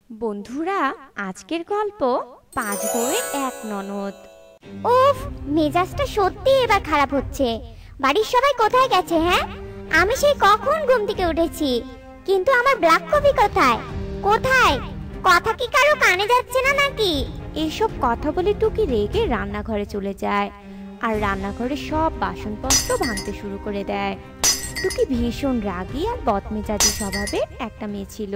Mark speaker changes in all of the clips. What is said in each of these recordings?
Speaker 1: বন্ধুরা, আজকের গল্প পাঁচ বউয়ের এক ননদ।
Speaker 2: উফ, মেজাজটা সত্যি এবার খারাপ হচ্ছে। বাড়ির সবাই কোথায় গেছে? হ্যাঁ, আমি সেই কখন ঘুম থেকে উঠেছি, কিন্তু আমার ব্ল্যাক কফি কোথায়? কোথায়? কথা কি কারো কানে যাচ্ছে না নাকি?
Speaker 1: এইসব কথা বলে টুকি রেগে রান্নাঘরে চলে যায় আর রান্নাঘরে সব বাসনপত্র ভাঙতে শুরু করে দেয়। টুকি ভীষণ রাগী আর বদমেজাজি স্বভাবের একটা মেয়ে ছিল।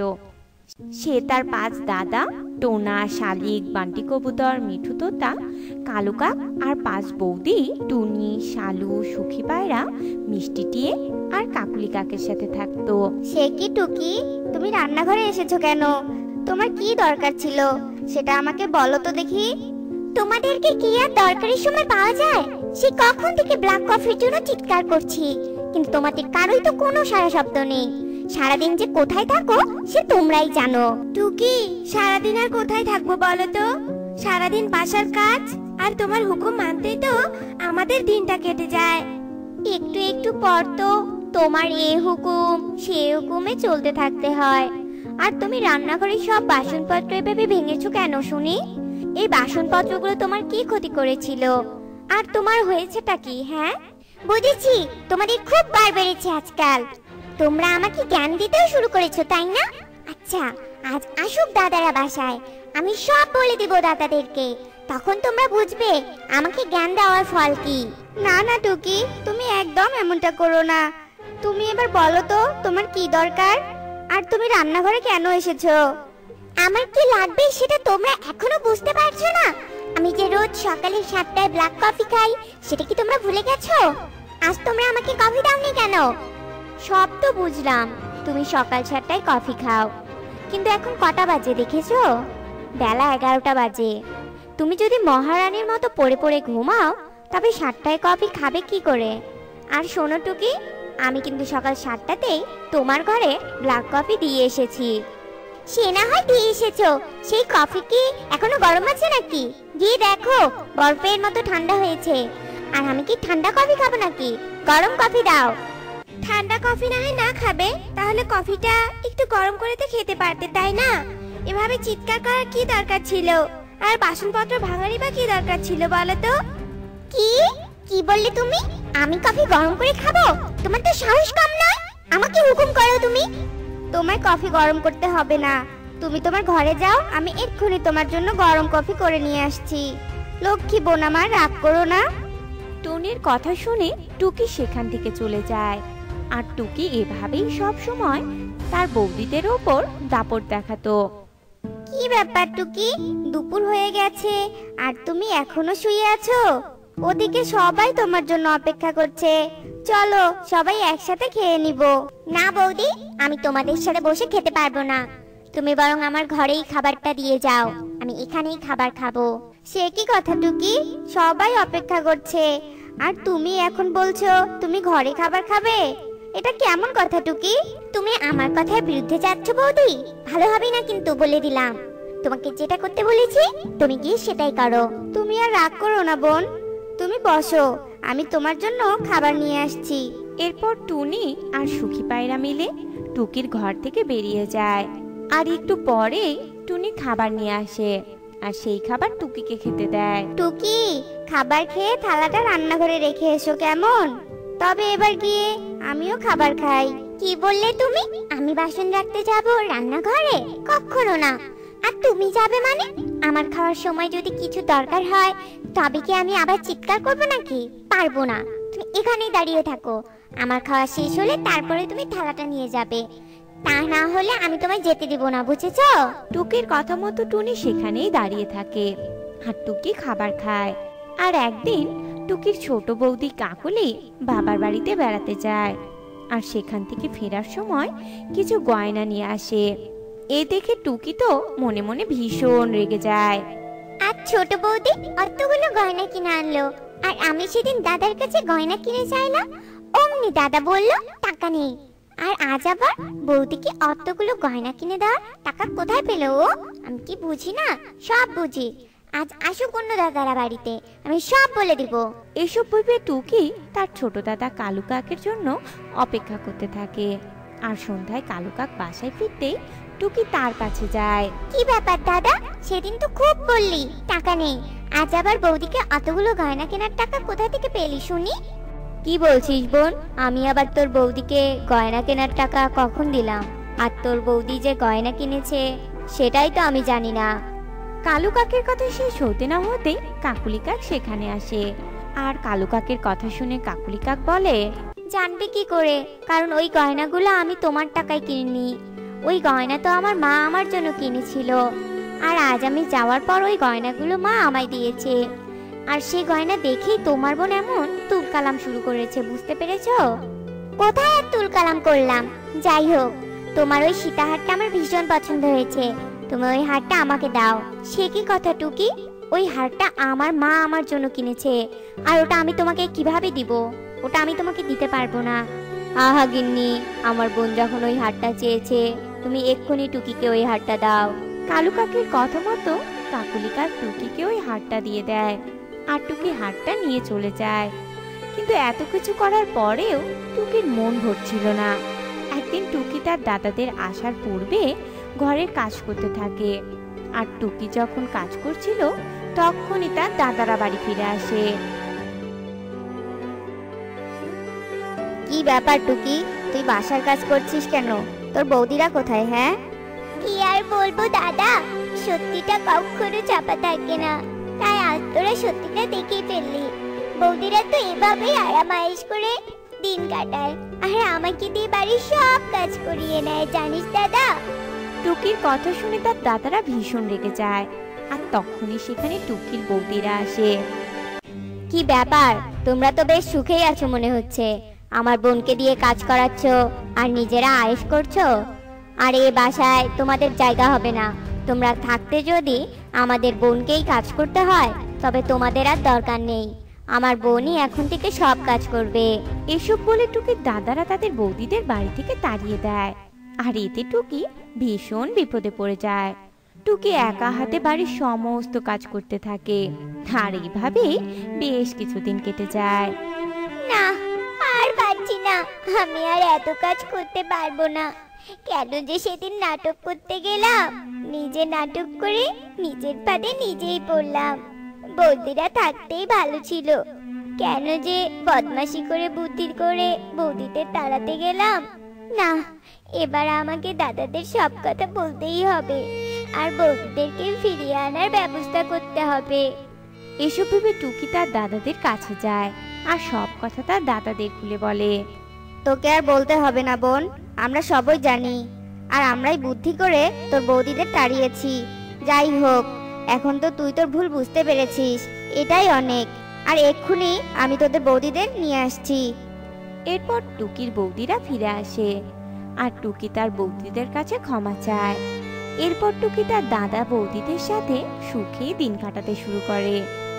Speaker 1: সে তার পাঁচ দাদা টোনা, শালিক, বান্টি কবুতর, মিঠু তোতা, কালু কাক আর পাঁচ বৌদি টুনি, শালু, সুখী পায়রা, মিষ্টি টিয়ে আর কাকুলি কাকের সাথে থাকতো।
Speaker 2: সে কি টুকি, তুমি রান্নাঘরে এসেছো কেন? তোমার কি দরকার ছিল সেটা আমাকে বলো তো দেখি। তোমাদেরকে কি আর দরকারের সময় পাওয়া যায়? সে কখন থেকে ব্ল্যাক কফির জন্য চিৎকার করছি, কিন্তু তোমাদের কারোই তো কোনো সারা শব্দ নেই। সারাদিন যে কোথায় থাকো সে তোমরাই জানো। টুকি, সারাদিন আর কোথায় থাকবো বলো তো? সারাদিন বাসার কাজ আর তোমার হুকুম মানতেই তো আমাদের দিনটা কেটে যায়। একটু একটু পর তো তোমার এ হুকুম সে হুকুমে চলতে থাকতে হয়। আর তুমি রান্নাঘরে সব বাসনপত্র এভাবে ভেঙেছো কেন শুনি? এই বাসনপত্রগুলো তোমার কি ক্ষতি করেছিল? আর তোমার হয়েছেটা কি? হ্যাঁ, বুঝেছি তোমাদের খুব বার বেড়েছে আজকাল। তোমরা আমাকে জ্ঞান দিতেও শুরু করেছো, তাই না? আচ্ছা, আজ আসুক দাদারা বাসায়, আমি সব বলে দিব দাদাদেরকে। তখন তোমরা বুঝবে আমাকে জ্ঞান দেওয়ার ফল কি। না না টুকি, তুমি একদম এমনটা করো না। তুমি এবার বলো তো তোমার কি দরকার, আর তুমি রান্নাঘরে কেন এসেছো? আমার কি লাগবে সেটা তোমরা এখনো বুঝতে পারছো না? আমি যে রোজ সকালে 7টায় ব্ল্যাক কফি খাই, সেটা কি তোমরা ভুলে গেছো? আজ তোমরা আমাকে কফি দাওনি কেন? সব তো বুঝলাম, তুমি সকাল 7টায় কফি খাও, কিন্তু এখন কটা বাজে দেখেছো? বেলা 11টা বাজে। তুমি যদি মহারানীর মতো পড়ে পড়ে ঘুমাও, তবে 7টায় কফি খাবে কি করে? আর শোনো টুকি, আমি কিন্তু সকাল 7টাতেই তোমার ঘরে ব্ল্যাক কফি দিয়ে এসেছি। সে না হয় দিয়ে এসেছো, সেই কফি কি এখনো গরম আছে নাকি? গিয়ে দেখো বরফের মতো ঠান্ডা হয়েছে। আর আমি কি ঠান্ডা কফি খাবো নাকি? গরম কফি দাও। ঠান্ডা কফি না হয় না খাবে, তাহলে কফিটা একটু গরম করে তো খেতে পারতে, তাই না? এভাবে চিৎকার করার কি দরকার ছিল? আর বাসনপত্র ভাঙারই বা কি দরকার ছিল বলো তো? কি কি বললে তুমি? আমি কফি গরম করে খাবো? তোমার তো সাহস কম নয়। আমাকে হুকুম করো তুমি। তোমায় কফি গরম করতে হবে না, তুমি তোমার ঘরে যাও, আমি এক্ষুনি তোমার জন্য গরম কফি করে নিয়ে আসছি। লক্ষ্মী বোন আমার, রাগ করো না।
Speaker 1: টুনির কথা শুনে টুকি সেখান থেকে চলে যায়। আর টুকি এভাবেই সব সময় তার বৌদিদের ওপর দাপট দেখাতো।
Speaker 2: কি ব্যাপার টুকি, দুপুর হয়ে গেছে আর তুমি এখনো শুয়ে আছো? ওদিকে সবাই তোমার জন্য অপেক্ষা করছে, চলো সবাই একসাথে খেয়ে নিব। না বৌদি, আমি তোমাদের সাথে বসে খেতে পারবো না। তুমি বরং আমার ঘরেই খাবারটা দিয়ে যাও, আমি এখানেই খাবার খাবো। সে কি কথা টুকি, সবাই অপেক্ষা করছে আর তুমি এখন বলছো তুমি ঘরে খাবার খাবে? এটা কেমন কথা টুকি? তুমি আমার কথার বিরুদ্ধে যাচ্ছ বৌদি, ভালো হবে না কিন্তু বলে দিলাম। তোমাকে যেটা করতে বলেছি তুমি গিয়ে সেটাই করো। তুমি আর রাগ করো না বোন, তুমি বসো, আমি তোমার জন্য খাবার নিয়ে আসছি।
Speaker 1: এরপর টুনি আর সুখী পায়রা মিলে টুকির ঘর থেকে বেরিয়ে যায়। আর একটু পরেই টুনি খাবার নিয়ে আসে আর সেই খাবার টুকিকে খেতে দেয়।
Speaker 2: টুকি, খাবার খেয়ে থালাটা রান্নাঘরে রেখে এসো কেমন? তবে এবার গিয়ে আমিও খাবার খাই। কি বললে তুমি? আমি বাসন রাখতে যাব রান্নাঘরে? কখনো না। আর তুমি যাবে মানে? আমার খাওয়ার সময় যদি কিছু দরকার হয়, তবে কি আমি আবার চিৎকার করব নাকি? পারবো না। তুমি এখানেই দাঁড়িয়ে থাকো, আমার খাওয়া শেষ হলে তারপরে তুমি থালাটা নিয়ে যাবে। তা না হলে আমি তোমায় যেতে দিব না, বুঝেছো?
Speaker 1: টুকির কথা মতো টুনি সেখানেই দাঁড়িয়ে থাকে আর টুকি খাবার খায়। আর একদিন টুকির ছোট বৌদি কাকুলি বাবার বাড়িতে বেড়াতে যায় আর সেখান থেকে ফেরার সময় কিছু গয়না নিয়ে আসে। এ দেখে টুকি তো মনে মনে ভীষণ রেগে যায়।
Speaker 2: আর ছোট বৌদি অতগুলো গয়না কিনে আনলো, আর আমি সেদিন দাদার কাছে গয়না কিনে চাইলাম, অমনি দাদা বলল টাকা নেই। আর আজ আবার বৌদিকে অতগুলো গয়না কিনে দেওয়ার টাকা কোথায় পেলো ও? আমি কি বুঝি না? সব বুঝি। আজ আসুক অন্য দাদারা বাড়িতে, আমি সব বলে দিব।
Speaker 1: এসব ভেবে টুকি তার ছোট দাদা কালু কাকের জন্য অপেক্ষা করতে থাকে। আর সন্ধ্যায় কালু কাক বাসায় ফিরতেই টুকি তার কাছে যায়।
Speaker 2: কি ব্যাপার দাদা, সেদিন তো খুব বললি টাকা নেই, আজ আবার বৌদিকে এতগুলো গয়না কেনার টাকা কোথা থেকে পেলি শুনি?
Speaker 1: কি বলছিস বোন? আমি আবার তোর বৌদিকে গয়না কেনার টাকা কখন দিলাম? আর তোর বৌদি যে গয়না কিনেছে সেটাই তো আমি জানি না। কালু কাকের কথা শেষ হতে না হতে কাকুলি কাক সেখানে আসে। আর কালু কাকের কথা শুনে কাকুলি কাক বলে,
Speaker 2: জানবে কি করে, কারণ ওই গয়নাগুলো আমি তোমার টাকায় কিনিনি। ওই গয়না তো আমার মা আমার জন্য কিনেছিল, আর আজ আমি যাওয়ার পর ওই গয়নাগুলো মা আমায় দিয়েছে। আর সেই গয়না দেখেই তোমার বোন এমন তুলকালাম শুরু করেছে, বুঝতে পেরেছো? কোথায় আর তুলকালাম করলাম? যাই হোক, তোমার ওই সীতাহারটা আমার ভীষণ পছন্দ হয়েছে, তুমি ওই হারটা আমাকে দাও। সে কি কথা টুকি, ওই হারটা আমার মা আমার জন্য কিনেছে, আর ওটা আমি তোমাকে কিভাবে দিব? ওটা আমি তোমাকে দিতে পারবো না।
Speaker 1: আহা গিন্নি, আমার বোন যখন ওই হারটা চেয়েছে তুমি এক্ষুনি টুকিকে ওই হারটা দাও। কালু কাকের কথা মতো কাকুলি কাক টুকিকে ওই হারটা দিয়ে দেয়, আর টুকি হারটা নিয়ে চলে যায়। কিন্তু এত কিছু করার পরেও টুকির মন ভরছিল না। একদিন টুকি তার দাদাদের আসার পূর্বে ঘরের কাজ করতে থাকে, আর টুকি যখন কাজ করছিল তখনই তার দাদারা বাড়ি ফিরে আসে।
Speaker 2: কি ব্যাপার টুকি, তুই বাসার কাজ করছিস কেন? তোর বৌদিরা কোথায়? হ্যাঁ, কি আর বলবো দাদা, সত্যিটা কখনো চাপা থাকে না, তাই আজ তোরা সত্যিটা দেখেই ফেললি। বৌদিরা তো এভাবেই আরামায়েশ করে দিন কাটায়, আর আমাকে দিয়ে বাড়ির সব কাজ করিয়ে নেয়, জানিস দাদা?
Speaker 1: টুকির কথা শুনে তার দাদারা ভীষণ রেগে যায়, আর তখনই সেখানে টুকির বৌদিরা আসে।
Speaker 2: কি ব্যাপার, তোমরা তো বেশ সুখেই আছো মনে হচ্ছে। আমার বোনকে দিয়ে কাজ করাচ্ছ আর নিজেরা আয়েশ করছো। আর এ বাসায় তোমাদের জায়গা হবে না। তোমরা থাকতে যদি আমাদের বোনকেই কাজ করতে হয়, তবে তোমাদের আর দরকার নেই। আমার বোনই এখন থেকে সব কাজ করবে।
Speaker 1: এসব বলে টুকির দাদারা তাদের বৌদিদের বাড়ি থেকে তাড়িয়ে দেয়, আর এতে টুকি ভীষণ বিপদে পড়ে যায়। টুকি একা হাতে বাড়ির সমস্ত কাজ করতে থাকে, আর এইভাবে বেশ কিছুদিন কেটে যায়।
Speaker 2: না, আর পারছি না, আমি আর এত কাজ করতে পারবো না। কেন যে সেদিন নাটক করতে গেলাম, নিজে নাটক করে নিজের ফাঁদে নিজেই পড়লাম। বৌদিরা থাকতেই ভালো ছিল, কেন যে বদমাশি করে বুদ্ধি করে বৌদিদের তাড়াতে গেলাম। না, এবার আমাকে দাদাদের সব কথা বলতেই হবে, আর বৌদিদেরকে ফিরিয়ে আনার ব্যবস্থা করতে হবে।
Speaker 1: এসব ভেবে টুকি তার দাদাদের কাছে যায়, আর সব কথা তার দাদাদের খুলে বলে।
Speaker 2: তোকে আর বলতে হবে না বোন, আমরা সবই জানি, আর আমরাই বুদ্ধি করে তোর বৌদিদের তাড়িয়েছি। যাই হোক, এখন তো তুই তোর ভুল বুঝতে পেরেছিস, এটাই অনেক। আর এক্ষুনি আমি তোদের বৌদিদের নিয়ে আসছি।
Speaker 1: এরপর টুকির বৌদিরা ফিরে আসে, আর টুকি তার বৌদিদের কাছে ক্ষমা চায়। এরপর টুকি তার দাদা বৌদিদের সাথে সুখে দিন কাটাতে শুরু করে।